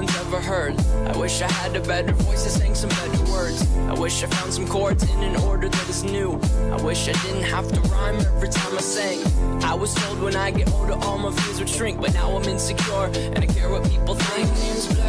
one's ever heard. I wish I had a better voice that sang some better words. I wish I found some chords in an order that is new. I wish I didn't have to rhyme every time I sang. I was told when I get older all my fears would shrink, but now I'm insecure and I care what people think. My name's